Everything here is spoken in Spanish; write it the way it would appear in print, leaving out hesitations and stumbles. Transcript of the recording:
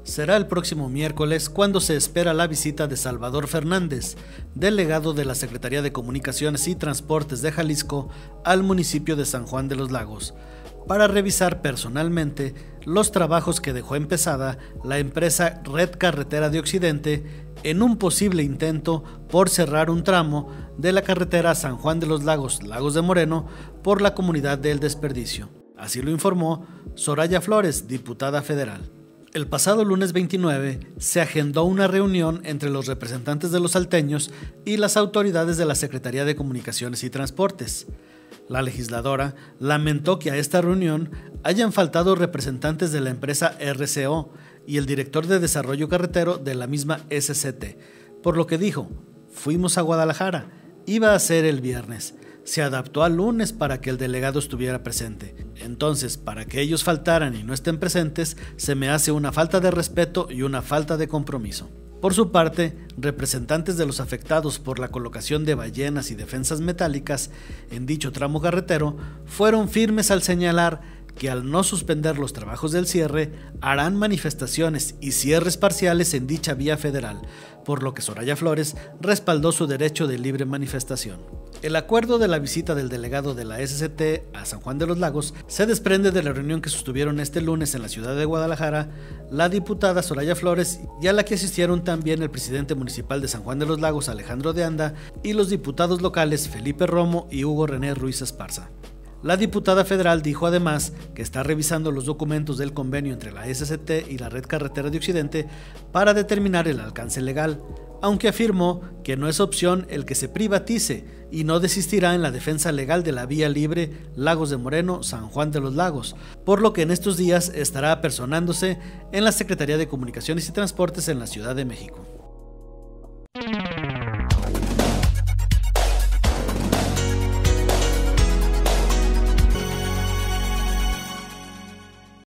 Será el próximo miércoles cuando se espera la visita de Salvador Fernández, delegado de la Secretaría de Comunicaciones y Transportes de Jalisco, al municipio de San Juan de los Lagos, para revisar personalmente los trabajos que dejó empezada la empresa Red Carretera de Occidente en un posible intento por cerrar un tramo de la carretera San Juan de los Lagos, Lagos de Moreno, por la comunidad del Desperdicio. Así lo informó Soraya Flores, diputada federal. El pasado lunes 29 se agendó una reunión entre los representantes de los salteños y las autoridades de la Secretaría de Comunicaciones y Transportes. La legisladora lamentó que a esta reunión hayan faltado representantes de la empresa RCO y el director de desarrollo carretero de la misma SCT, por lo que dijo: fuimos a Guadalajara, iba a ser el viernes, se adaptó al lunes para que el delegado estuviera presente. Entonces, para que ellos faltaran y no estén presentes, se me hace una falta de respeto y una falta de compromiso. Por su parte, representantes de los afectados por la colocación de ballenas y defensas metálicas en dicho tramo carretero fueron firmes al señalar que al no suspender los trabajos del cierre, harán manifestaciones y cierres parciales en dicha vía federal, por lo que Soraya Flores respaldó su derecho de libre manifestación. El acuerdo de la visita del delegado de la SCT a San Juan de los Lagos se desprende de la reunión que sostuvieron este lunes en la ciudad de Guadalajara la diputada Soraya Flores, y a la que asistieron también el presidente municipal de San Juan de los Lagos, Alejandro de Anda, y los diputados locales Felipe Romo y Hugo René Ruiz Esparza. La diputada federal dijo además que está revisando los documentos del convenio entre la SCT y la Red Carretera de Occidente para determinar el alcance legal, aunque afirmó que no es opción el que se privatice y no desistirá en la defensa legal de la vía libre Lagos de Moreno, San Juan de los Lagos, por lo que en estos días estará apersonándose en la Secretaría de Comunicaciones y Transportes en la Ciudad de México.